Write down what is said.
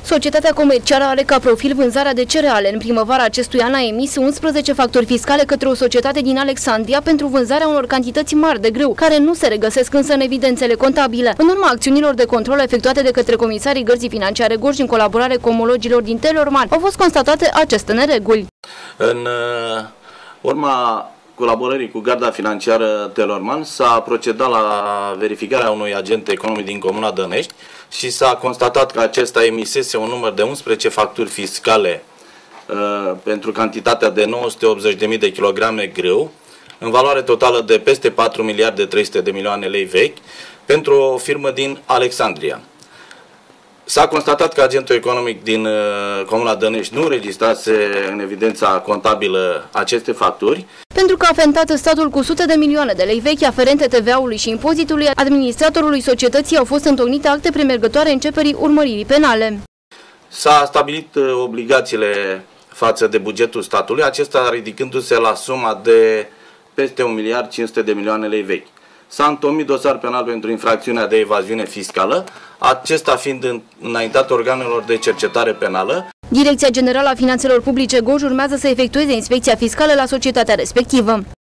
Societatea comercială are ca profil vânzarea de cereale. În primăvara acestui an a emis 11 facturi fiscale către o societate din Alexandria pentru vânzarea unor cantități mari de grâu, care nu se regăsesc însă în evidențele contabile. În urma acțiunilor de control efectuate de către comisarii Gărzii Financiare Gorj în colaborare cu omologilor din Teleorman, au fost constatate aceste nereguli. În urma colaborării cu Garda Financiară Teleorman s-a procedat la verificarea unui agent economic din Comuna Dănești și s-a constatat că acesta emisese un număr de 11 facturi fiscale pentru cantitatea de 980.000 de kilograme grâu, în valoare totală de peste 4 miliarde 300 de milioane lei vechi, pentru o firmă din Alexandria. S-a constatat că agentul economic din Comuna Dănești nu înregistrase în evidența contabilă aceste facturi. Pentru că a fentat statul cu sute de milioane de lei vechi aferente TVA-ului și impozitului, administratorului societății au fost întocmite acte premergătoare începerii urmăririi penale. S-a stabilit obligațiile față de bugetul statului, acesta ridicându-se la suma de peste 1 miliard 500 de milioane lei vechi. S-a întomit dosar penal pentru infracțiunea de evaziune fiscală, acesta fiind înaintat organelor de cercetare penală. Direcția Generală a Finanțelor Publice Gorj urmează să efectueze inspecția fiscală la societatea respectivă.